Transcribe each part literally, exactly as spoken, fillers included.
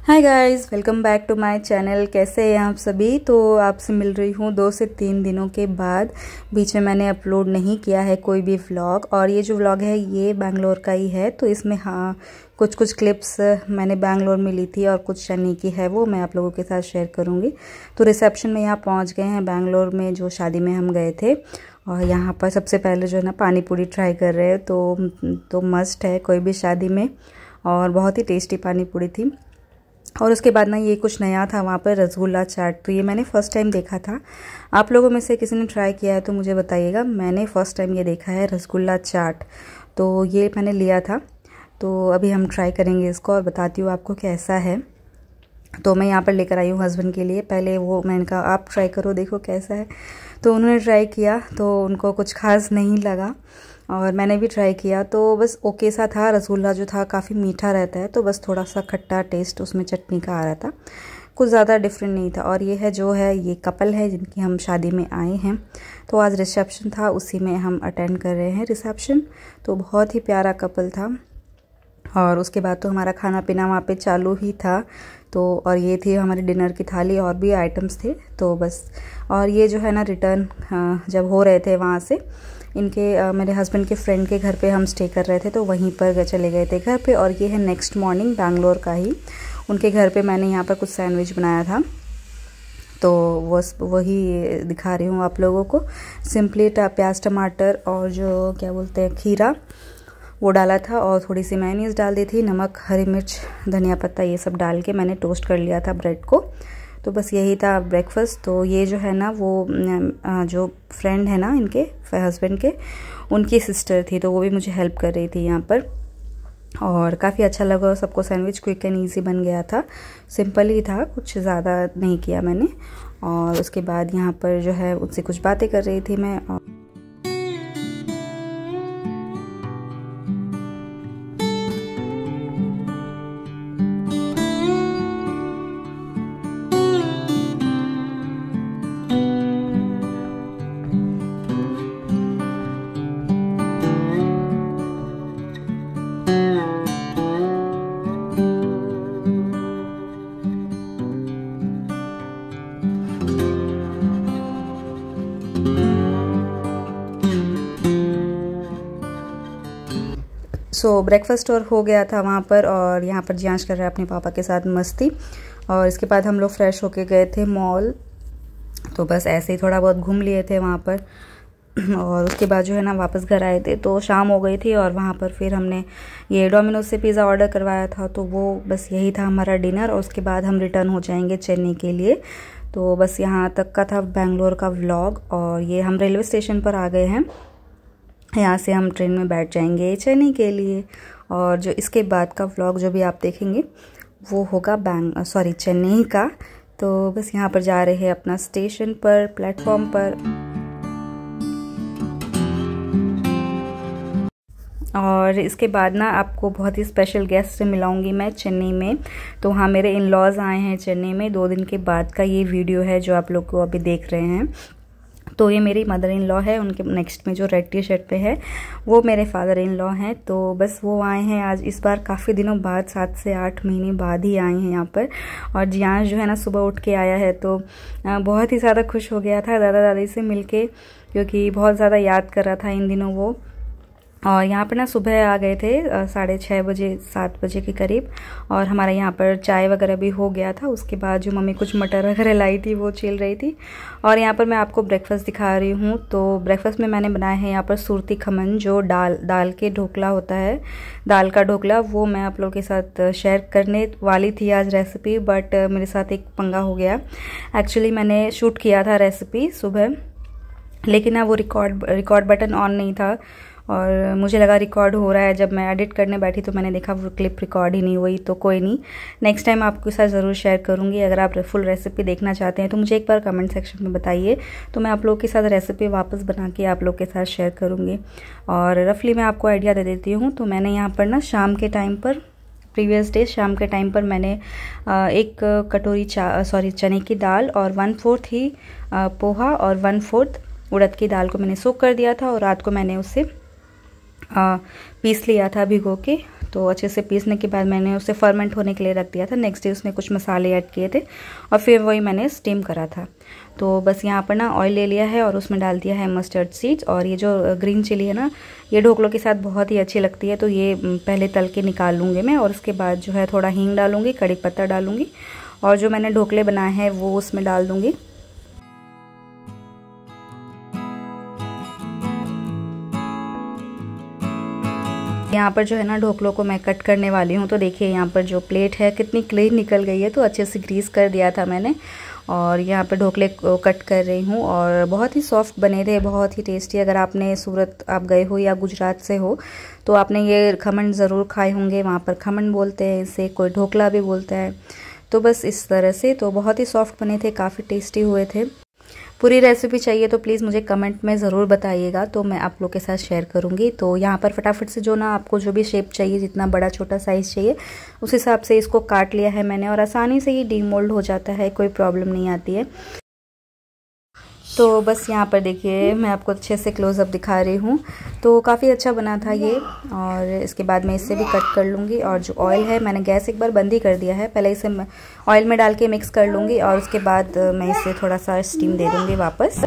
Hi guys, welcome back to my channel. कैसे हैं आप सभी। तो आपसे मिल रही हूँ दो से तीन दिनों के बाद। बीच में मैंने अपलोड नहीं किया है कोई भी व्लॉग, और ये जो व्लॉग है ये बैंगलोर का ही है। तो इसमें हाँ कुछ कुछ क्लिप्स मैंने बैंगलोर में ली थी और कुछ शनि की है, वो मैं आप लोगों के साथ शेयर करूँगी। तो रिसेप्शन में यहाँ पहुँच गए हैं बैंगलोर में, जो शादी में हम गए थे। और यहाँ पर सबसे पहले जो है ना पानी पूरी ट्राई कर रहे हैं, तो तो मस्ट है कोई भी शादी में, और बहुत ही टेस्टी पानी पूरी थी। और उसके बाद ना ये कुछ नया था वहाँ पर, रसगुल्ला चाट। तो ये मैंने फ़र्स्ट टाइम देखा था। आप लोगों में से किसी ने ट्राई किया है तो मुझे बताइएगा। मैंने फ़र्स्ट टाइम ये देखा है रसगुल्ला चाट, तो ये मैंने लिया था। तो अभी हम ट्राई करेंगे इसको और बताती हूँ आपको कैसा है। तो मैं यहाँ पर लेकर आई हूँ हस्बैंड के लिए। पहले वो मैंने कहा आप ट्राई करो, देखो कैसा है। तो उन्होंने ट्राई किया तो उनको कुछ खास नहीं लगा, और मैंने भी ट्राई किया तो बस ओके सा था। रसगुल्ला जो था काफ़ी मीठा रहता है, तो बस थोड़ा सा खट्टा टेस्ट उसमें चटनी का आ रहा था, कुछ ज़्यादा डिफरेंट नहीं था। और ये है जो है ये कपल है जिनकी हम शादी में आए हैं। तो आज रिसेप्शन था, उसी में हम अटेंड कर रहे हैं रिसेप्शन। तो बहुत ही प्यारा कपल था। और उसके बाद तो हमारा खाना पीना वहाँ पे चालू ही था। तो और ये थी हमारी डिनर की थाली, और भी आइटम्स थे। तो बस, और ये जो है ना रिटर्न जब हो रहे थे वहाँ से, इनके आ, मेरे हस्बैंड के फ्रेंड के घर पे हम स्टे कर रहे थे, तो वहीं पर चले गए थे घर पे। और ये है नेक्स्ट मॉर्निंग बैंगलोर का ही, उनके घर पे मैंने यहाँ पर कुछ सैंडविच बनाया था, तो वो वही दिखा रही हूँ आप लोगों को। सिंपली प्याज टमाटर और जो क्या बोलते हैं खीरा, वो डाला था, और थोड़ी सी मेयोनीज डाल दी थी, नमक, हरी मिर्च, धनिया पत्ता, ये सब डाल के मैंने टोस्ट कर लिया था ब्रेड को। तो बस यही था ब्रेकफास्ट। तो ये जो है ना वो जो फ्रेंड है ना इनके हस्बैंड के, उनकी सिस्टर थी, तो वो भी मुझे हेल्प कर रही थी यहाँ पर। और काफ़ी अच्छा लगा सबको। सैंडविच क्विक एंड ईजी बन गया था, सिंपल ही था, कुछ ज़्यादा नहीं किया मैंने। और उसके बाद यहाँ पर जो है उनसे कुछ बातें कर रही थी मैं। और सो ब्रेकफास्ट और हो गया था वहाँ पर, और यहाँ पर जियांश कर रहा है अपने पापा के साथ मस्ती। और इसके बाद हम लोग फ्रेश होके गए थे मॉल। तो बस ऐसे ही थोड़ा बहुत घूम लिए थे वहाँ पर। और उसके बाद जो है ना वापस घर आए थे, तो शाम हो गई थी। और वहाँ पर फिर हमने ये डोमिनोज से पिज़्ज़ा ऑर्डर करवाया था, तो वो बस यही था हमारा डिनर। और उसके बाद हम रिटर्न हो जाएंगे चेन्नई के लिए। तो बस यहाँ तक का था बैंगलोर का व्लॉग। और ये हम रेलवे स्टेशन पर आ गए हैं, यहाँ से हम ट्रेन में बैठ जाएंगे चेन्नई के लिए। और जो इसके बाद का व्लॉग जो भी आप देखेंगे वो होगा बैंग सॉरी चेन्नई का। तो बस यहाँ पर जा रहे हैं अपना स्टेशन पर, प्लेटफॉर्म पर। और इसके बाद ना आपको बहुत ही स्पेशल गेस्ट से मिलाऊंगी मैं चेन्नई में। तो हाँ मेरे इन लॉज आए हैं चेन्नई में, दो दिन के बाद का ये वीडियो है जो आप लोग को अभी देख रहे हैं। तो ये मेरी मदर इन लॉ है, उनके नेक्स्ट में जो रेड टी शर्ट पे है वो मेरे फादर इन लॉ हैं। तो बस वो आए हैं आज, इस बार काफ़ी दिनों बाद, सात से आठ महीने बाद ही आए हैं यहाँ पर। और जियांश जो है ना सुबह उठ के आया है, तो बहुत ही ज़्यादा खुश हो गया था दादा दादी से मिलके, क्योंकि बहुत ज़्यादा याद कर रहा था इन दिनों वो। और यहाँ पर ना सुबह आ गए थे साढ़े छः बजे सात बजे के करीब। और हमारे यहाँ पर चाय वगैरह भी हो गया था। उसके बाद जो मम्मी कुछ मटर वगैरह लाई थी वो चल रही थी। और यहाँ पर मैं आपको ब्रेकफास्ट दिखा रही हूँ। तो ब्रेकफास्ट में मैंने बनाया है यहाँ पर सुरती खमन, जो दाल दाल के ढोकला होता है, दाल का ढोकला। वो मैं आप लोगों के साथ शेयर करने वाली थी आज रेसिपी, बट मेरे साथ एक पंगा हो गया। एक्चुअली मैंने शूट किया था रेसिपी सुबह, लेकिन ना वो रिकॉर्ड रिकॉर्ड बटन ऑन नहीं था, और मुझे लगा रिकॉर्ड हो रहा है। जब मैं एडिट करने बैठी तो मैंने देखा वो क्लिप रिकॉर्ड ही नहीं हुई। तो कोई नहीं, नेक्स्ट टाइम आपके साथ ज़रूर शेयर करूँगी। अगर आप फुल रेसिपी देखना चाहते हैं तो मुझे एक बार कमेंट सेक्शन में बताइए, तो मैं आप लोगों के साथ रेसिपी वापस बना के आप लोग के साथ शेयर करूँगी। और रफली मैं आपको आइडिया दे देती हूँ। तो मैंने यहाँ पर ना शाम के टाइम पर, प्रीवियस डे शाम के टाइम पर मैंने एक कटोरी चा सॉरी चने की दाल और वन फोर्थ ही पोहा और वन फोर्थ उड़द की दाल को मैंने सोक कर दिया था, और रात को मैंने उससे आ, पीस लिया था भिगो के। तो अच्छे से पीसने के बाद मैंने उसे फर्मेंट होने के लिए रख दिया था। नेक्स्ट डे उसमें कुछ मसाले ऐड किए थे और फिर वही मैंने स्टीम करा था। तो बस यहाँ पर ना ऑयल ले लिया है और उसमें डाल दिया है मस्टर्ड सीड्स, और ये जो ग्रीन चिली है ना, ये ढोकलों के साथ बहुत ही अच्छी लगती है। तो ये पहले तल के निकाल लूँगी मैं, और उसके बाद जो है थोड़ा हींग डालूँगी, कड़ी पत्ता डालूँगी, और जो मैंने ढोकले बनाए हैं वो उसमें डाल दूँगी। यहाँ पर जो है ना ढोकलों को मैं कट करने वाली हूँ। तो देखिए यहाँ पर जो प्लेट है कितनी क्लीन निकल गई है, तो अच्छे से ग्रीस कर दिया था मैंने, और यहाँ पर ढोकले को कट कर रही हूँ। और बहुत ही सॉफ्ट बने थे, बहुत ही टेस्टी। अगर आपने सूरत आप गए हो या गुजरात से हो तो आपने ये खमन ज़रूर खाए होंगे। वहाँ पर खमन बोलते हैं इसे, कोई ढोकला भी बोलता है। तो बस इस तरह से तो बहुत ही सॉफ्ट बने थे, काफ़ी टेस्टी हुए थे। पूरी रेसिपी चाहिए तो प्लीज़ मुझे कमेंट में ज़रूर बताइएगा, तो मैं आप लोग के साथ शेयर करूँगी। तो यहाँ पर फटाफट से जो ना आपको जो भी शेप चाहिए, जितना बड़ा छोटा साइज़ चाहिए उस हिसाब से इसको काट लिया है मैंने, और आसानी से ये डीमोल्ड हो जाता है, कोई प्रॉब्लम नहीं आती है। तो बस यहाँ पर देखिए मैं आपको अच्छे से क्लोज़अप दिखा रही हूँ। तो काफ़ी अच्छा बना था ये, और इसके बाद मैं इसे भी कट कर लूँगी। और जो ऑयल है मैंने गैस एक बार बंद ही कर दिया है, पहले इसे ऑयल में डाल के मिक्स कर लूँगी, और उसके बाद मैं इसे थोड़ा सा स्टीम दे दूँगी वापस।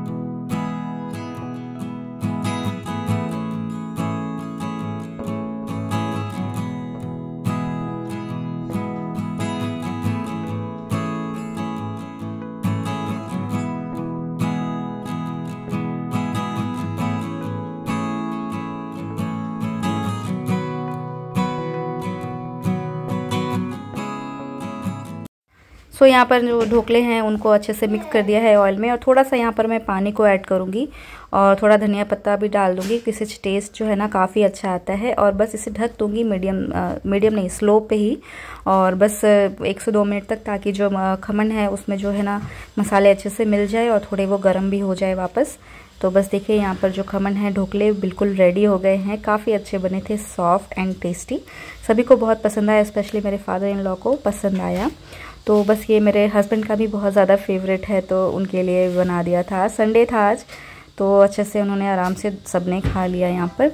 सो so, यहाँ पर जो ढोकले हैं उनको अच्छे से मिक्स कर दिया है ऑयल में, और थोड़ा सा यहाँ पर मैं पानी को ऐड करूँगी और थोड़ा धनिया पत्ता भी डाल दूँगी, जिससे टेस्ट जो है ना काफ़ी अच्छा आता है। और बस इसे ढक दूँगी मीडियम मीडियम नहीं स्लो पे ही, और बस एक से दो मिनट तक, ताकि जो खमन है उसमें जो है ना मसाले अच्छे से मिल जाए और थोड़े वो गर्म भी हो जाए वापस। तो बस देखिए यहाँ पर जो खमन है ढोकले बिल्कुल रेडी हो गए हैं, काफ़ी अच्छे बने थे, सॉफ्ट एंड टेस्टी। सभी को बहुत पसंद आया, स्पेशली मेरे फादर इन लॉ को पसंद आया। तो बस ये मेरे हस्बैंड का भी बहुत ज़्यादा फेवरेट है, तो उनके लिए बना दिया था। संडे था आज, तो अच्छे से उन्होंने आराम से सबने खा लिया यहाँ पर।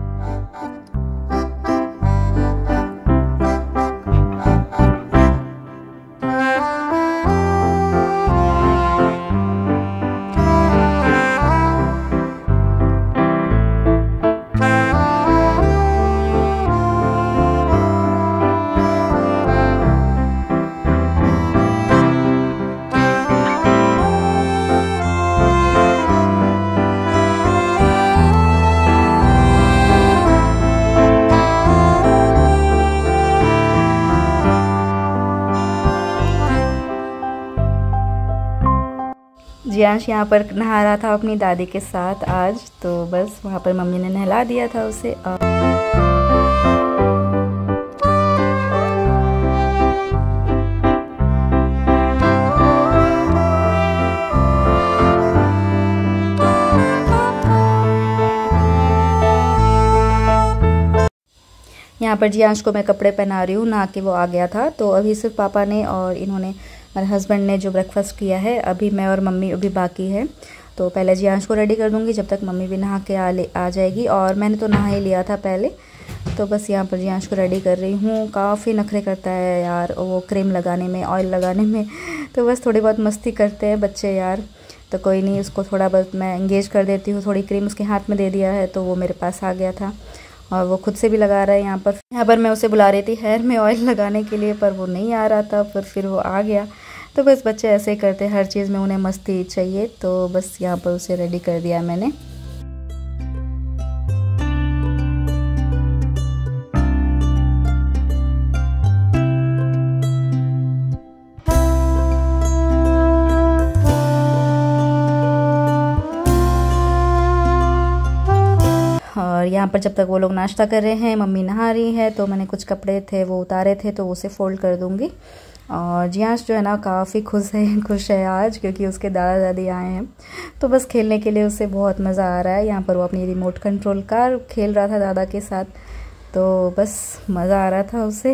जियांश यहाँ पर नहा रहा था अपनी दादी के साथ आज, तो बस वहाँ पर मम्मी ने नहला दिया था उसे। यहाँ पर जियांश को मैं कपड़े पहना रही हूँ, नहा के वो आ गया था। तो अभी सिर्फ पापा ने और इन्होंने मेरे हस्बैंड ने जो ब्रेकफास्ट किया है, अभी मैं और मम्मी अभी बाकी है। तो पहले जियांश को रेडी कर दूँगी, जब तक मम्मी भी नहा के आ ले आ जाएगी। और मैंने तो नहा ही लिया था पहले। तो बस यहाँ पर जियांश को रेडी कर रही हूँ। काफ़ी नखरे करता है यार वो क्रीम लगाने में, ऑयल लगाने में। तो बस थोड़ी बहुत मस्ती करते हैं बच्चे यार। तो कोई नहीं, उसको थोड़ा बहुत मैं एंगेज कर देती हूँ। थोड़ी क्रीम उसके हाथ में दे दिया है, तो वो मेरे पास आ गया था, और वो खुद से भी लगा रहा है। यहाँ पर यहाँ पर मैं उसे बुला रही थी हेयर में ऑयल लगाने के लिए, पर वो नहीं आ रहा था, पर फिर वो आ गया। तो बस बच्चे ऐसे ही करते हैं, हर चीज़ में उन्हें मस्ती चाहिए। तो बस यहाँ पर उसे रेडी कर दिया मैंने। और यहाँ पर जब तक वो लोग नाश्ता कर रहे हैं, मम्मी नहा रही है, तो मैंने कुछ कपड़े थे वो उतारे थे, तो उसे फोल्ड कर दूँगी। और जियांश जो है ना काफ़ी खुश है खुश है आज, क्योंकि उसके दादा दादी आए हैं। तो बस खेलने के लिए उसे बहुत मज़ा आ रहा है। यहाँ पर वो अपनी रिमोट कंट्रोल कार खेल रहा था दादा के साथ, तो बस मज़ा आ रहा था उसे।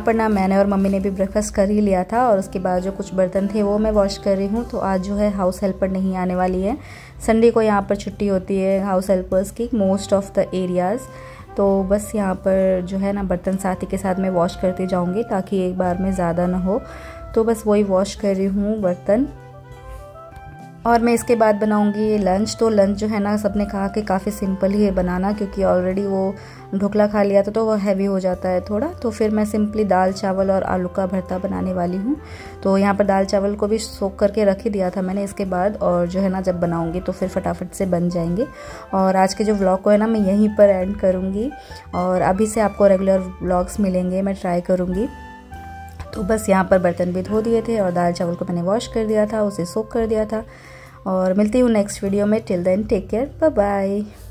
पर ना मैंने और मम्मी ने भी ब्रेकफास्ट कर ही लिया था और उसके बाद जो कुछ बर्तन थे वो मैं वॉश कर रही हूँ। तो आज जो है हाउस हेल्पर नहीं आने वाली है। संडे को यहाँ पर छुट्टी होती है हाउस हेल्पर्स की मोस्ट ऑफ द एरियाज़। तो बस यहाँ पर जो है ना बर्तन साथ ही के साथ मैं वॉश करती जाऊँगी ताकि एक बार में ज़्यादा ना हो। तो बस वही वॉश कर रही हूँ बर्तन। और मैं इसके बाद बनाऊंगी लंच। तो लंच जो है ना सबने कहा कि काफ़ी सिंपल ही है बनाना, क्योंकि ऑलरेडी वो ढोकला खा लिया था तो वो हैवी हो जाता है थोड़ा। तो फिर मैं सिंपली दाल चावल और आलू का भरता बनाने वाली हूँ। तो यहाँ पर दाल चावल को भी सोक करके रख ही दिया था मैंने इसके बाद, और जो है ना जब बनाऊँगी तो फिर फटाफट से बन जाएंगे। और आज के जो व्लॉग को है ना मैं यहीं पर एंड करूँगी, और अभी से आपको रेगुलर व्लॉग्स मिलेंगे, मैं ट्राई करूँगी। तो बस यहाँ पर बर्तन भी धो दिए थे और दाल चावल को मैंने वॉश कर दिया था, उसे सोक कर दिया था। और मिलती हूँ नेक्स्ट वीडियो में। Till then take care, bye bye.